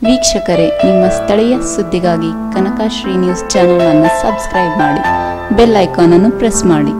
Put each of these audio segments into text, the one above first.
ವೀಕ್ಷಕರೇ, ನಿಮ್ಮ ಸ್ಥಳೀಯ ಸುದ್ದಿಗಾಗಿ ಕನಕಶ್ರೀ ನ್ಯೂಸ್ ಚಾನೆಲ್ ಅನ್ನು ಸಬ್ಸ್ಕ್ರೈಬ್ ಮಾಡಿ, ಬೆಲ್ ಐಕಾನ್ ಅನ್ನು ಪ್ರೆಸ್ ಮಾಡಿ.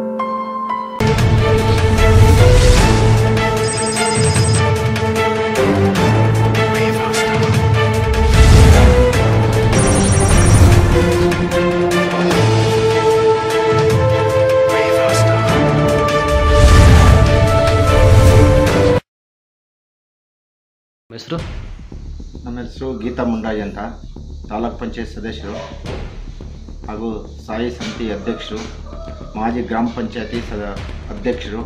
ಹೆಸರು? ನಮ್ಮ ಹೆಸರು ಗೀತಾ ಮುಂಡಾಯಿ ಅಂತ, ತಾಲೂಕ್ ಪಂಚಾಯತ್ ಸದಸ್ಯರು ಹಾಗೂ ಸಾಯಿ ಸಮಿತಿ ಅಧ್ಯಕ್ಷರು, ಮಾಜಿ ಗ್ರಾಮ ಪಂಚಾಯತಿ ಅಧ್ಯಕ್ಷರು,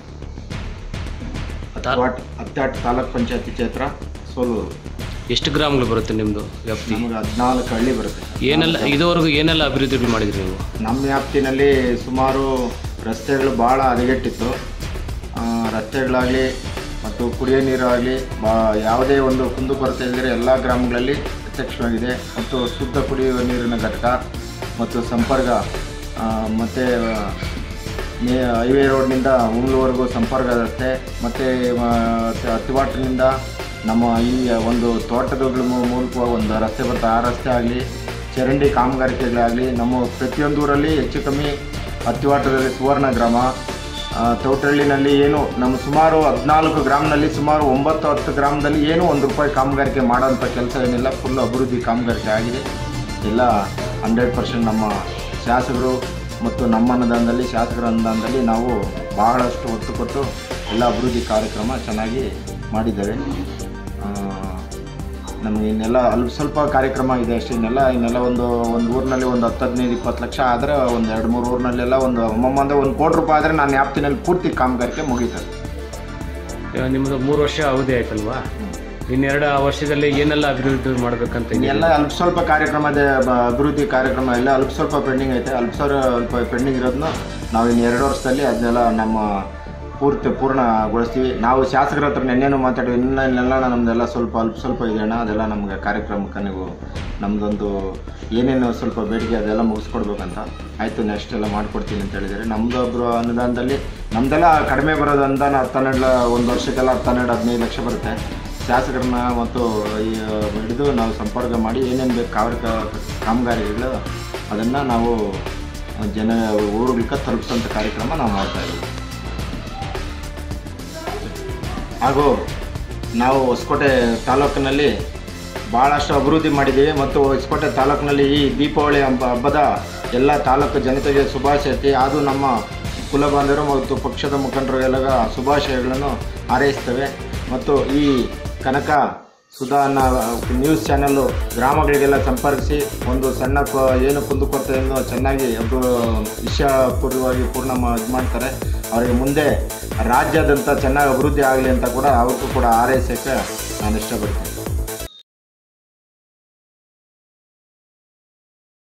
ಹತ್ತಾಟ ತಾಲೂಕ್ ಪಂಚಾಯತಿ ಕ್ಷೇತ್ರ ಸೋಲೂರು. ಎಷ್ಟು ಗ್ರಾಮಗಳು ಬರುತ್ತೆ ನಿಮ್ಮದು ವ್ಯಾಪ್ತಿ? ನಮಗೆ 14 ಹಳ್ಳಿ ಬರುತ್ತೆ. ಏನೆಲ್ಲ ಇದುವರೆಗೂ ಏನೆಲ್ಲ ಅಭಿವೃದ್ಧಿ ಮಾಡಿದ್ರಿ ನೀವು? ನಮ್ಮ ವ್ಯಾಪ್ತಿನಲ್ಲಿ ಸುಮಾರು ರಸ್ತೆಗಳು ಭಾಳ ಹದಗೆಟ್ಟಿತ್ತು. ರಸ್ತೆಗಳಾಗಲಿ ಮತ್ತು ಕುಡಿಯೋ ನೀರಾಗಲಿ ಯಾವುದೇ ಒಂದು ಕುಂದುಕೊರತೆ ಇದ್ದರೆ ಎಲ್ಲ ಗ್ರಾಮಗಳಲ್ಲಿ ಯಥೇಚ್ಛವಾಗಿದೆ. ಮತ್ತು ಶುದ್ಧ ಕುಡಿಯುವ ನೀರಿನ ಘಟಕ ಮತ್ತು ಸಂಪರ್ಕ ಮತ್ತು ಹೈವೇ ರೋಡ್ನಿಂದ ಉಂಗ್ಳೂವರೆಗೂ ಸಂಪರ್ಕ ರಸ್ತೆ ಮತ್ತು ಅತ್ತಿವಾಟಿನಿಂದ ನಮ್ಮ ಈ ಒಂದು ತೋಟಗಳ ಮೂಲಕ ಒಂದು ರಸ್ತೆ ಬರುತ್ತೆ. ಆ ರಸ್ತೆ ಆಗಲಿ, ಚರಂಡಿ ಕಾಮಗಾರಿಕೆಗಳಾಗಲಿ, ನಮ್ಮ ಪ್ರತಿಯೊಂದು ಊರಲ್ಲಿ ಹೆಚ್ಚು ಕಮ್ಮಿ ಅತ್ತಿವಾಟದಲ್ಲಿ ಸುವರ್ಣ ಗ್ರಾಮ, ತೌಟಹಳ್ಳಿನಲ್ಲಿ ಏನು ನಮ್ಮ ಸುಮಾರು 14 ಗ್ರಾಮದಲ್ಲಿ ಸುಮಾರು 9-10 ಗ್ರಾಮದಲ್ಲಿ ಏನು ₹1 ಕಾಮಗಾರಿಕೆ ಮಾಡೋಂಥ ಕೆಲಸ ಏನಿಲ್ಲ. ಫುಲ್ ಅಭಿವೃದ್ಧಿ ಕಾಮಗಾರಿಕೆ ಆಗಿದೆ. ಎಲ್ಲ 100% ನಮ್ಮ ಶಾಸಕರು ಮತ್ತು ನಮ್ಮ ಅನುದಾನದಲ್ಲಿ, ಶಾಸಕರ ಅನುದಾನದಲ್ಲಿ ನಾವು ಬಹಳಷ್ಟು ಒತ್ತು ಕೊಟ್ಟು ಎಲ್ಲ ಅಭಿವೃದ್ಧಿ ಕಾರ್ಯಕ್ರಮ ಚೆನ್ನಾಗಿ ಮಾಡಿದ್ದೇವೆ. ನಮಗೆ ಇನ್ನೆಲ್ಲ ಸ್ವಲ್ಪ ಕಾರ್ಯಕ್ರಮ ಇದೆ ಅಷ್ಟೇ. ಇನ್ನೆಲ್ಲ ಒಂದು ಊರಿನಲ್ಲಿ ಒಂದು 10-15-20 ಲಕ್ಷ ಆದರೆ, ಒಂದು 2-3 ಊರಿನಲ್ಲೆಲ್ಲ ಒಂದು ಒಮ್ಮೊಮ್ಮೆ ₹1 ಕೋಟಿ ಆದರೆ ನಾನು ವ್ಯಾಪ್ತಿನಲ್ಲಿ ಪೂರ್ತಿ ಕಾಮಗಾರಿಕೆ ಮುಗೀತದೆ. ನಿಮ್ಮದು 3 ವರ್ಷ ಅವಧಿ ಆಯ್ತಲ್ವಾ? ಇನ್ನೆರಡು ವರ್ಷದಲ್ಲಿ ಏನೆಲ್ಲ ಅಭಿವೃದ್ಧಿ ಮಾಡಬೇಕಂತ ಎಲ್ಲ ಸ್ವಲ್ಪ ಕಾರ್ಯಕ್ರಮ ಇದೆ. ಅಭಿವೃದ್ಧಿ ಕಾರ್ಯಕ್ರಮ ಎಲ್ಲ ಸ್ವಲ್ಪ ಪೆಂಡಿಂಗ್ ಐತೆ. ಸ್ವಲ್ಪ ಪೆಂಡಿಂಗ್ ಇರೋದನ್ನ ನಾವು ಇನ್ನು 2 ವರ್ಷದಲ್ಲಿ ಅದನ್ನೆಲ್ಲ ನಮ್ಮ ಪೂರ್ಣಗೊಳಿಸ್ತೀವಿ. ನಾವು ಶಾಸಕರ ಹತ್ರ ನೆನ್ನೆನೂ ಮಾತಾಡಿದ್ವಿ. ಇನ್ನೆಲ್ಲ ನಮ್ಮದೆಲ್ಲ ಸ್ವಲ್ಪ ಇದೆ ಅಣ್ಣ, ಅದೆಲ್ಲ ನಮಗೆ ಕಾರ್ಯಕ್ರಮಕ್ಕೆ ನೀವು ನಮ್ಮದೊಂದು ಏನೇನು ಸ್ವಲ್ಪ ಬೇಡಿಕೆ ಅದೆಲ್ಲ ಮುಗಿಸ್ಕೊಡ್ಬೇಕಂತ. ಆಯಿತು, ನೆಕ್ಸ್ಟ್ ಎಲ್ಲ ಮಾಡಿಕೊಡ್ತೀನಿ ಅಂತ ಹೇಳಿದ್ದಾರೆ. ನಮ್ಮದೊಬ್ಬರು ಅನುದಾನದಲ್ಲಿ ನಮ್ಮದೆಲ್ಲ ಕಡಿಮೆ ಬರೋದು ಅನುದಾನ 12 ಒಂದು ವರ್ಷಕ್ಕೆಲ್ಲ 12-15 ಲಕ್ಷ ಬರುತ್ತೆ. ಶಾಸಕರನ್ನ ಮತ್ತು ಹಿಡಿದು ನಾವು ಸಂಪರ್ಕ ಮಾಡಿ ಏನೇನು ಬೇಕು ಕಾಮಗಾರಿಗಳು ಅದನ್ನು ನಾವು ಊರುಗಳಿಗೆ ತಲುಪಿಸೋಂಥ ಕಾರ್ಯಕ್ರಮ ನಾವು ಮಾಡ್ತಾಯಿದ್ದೀವಿ. ಹಾಗೂ ನಾವು ಹೊಸಕೋಟೆ ತಾಲೂಕಿನಲ್ಲಿ ಭಾಳಷ್ಟು ಅಭಿವೃದ್ಧಿ ಮಾಡಿದ್ದೀವಿ. ಮತ್ತು ಹೊಸಕೋಟೆ ತಾಲೂಕಿನಲ್ಲಿ ಈ ದೀಪಾವಳಿ ಹಬ್ಬದ ಎಲ್ಲ ತಾಲೂಕು ಜನತೆಗೆ ಶುಭಾಶಯ. ಅದು ನಮ್ಮ ಕುಲಬಾಂಧವರು ಮತ್ತು ಪಕ್ಷದ ಮುಖಂಡರಿಗೆಲ್ಲ ಶುಭಾಶಯಗಳನ್ನು ಹಾರೈಸ್ತೇವೆ. ಮತ್ತು ಈ ಕನಕ ಸುಧಾ ನ್ಯೂಸ್ ಚಾನಲ್ಲು ಗ್ರಾಮಗಳಿಗೆಲ್ಲ ಸಂಪರ್ಕಿಸಿ ಒಂದು ಸಣ್ಣ ಏನು ಕುಂದುಕೊರತೆಯನ್ನು ಚೆನ್ನಾಗಿ ವಿಷಯಪೂರ್ವವಾಗಿ ಪೂರ್ಣ ಇದು ಮಾಡ್ತಾರೆ. ಅವರಿಗೆ ಮುಂದೆ ರಾಜ್ಯಾದ್ಯಂತ ಚೆನ್ನಾಗಿ ಅಭಿವೃದ್ಧಿ ಆಗಲಿ ಅಂತ ಕೂಡ ಅವ್ರಿಗೂ ಕೂಡ ಹಾರೈಸೋಕ್ಕೆ ನಾನು ಇಷ್ಟಪಡ್ತೀನಿ.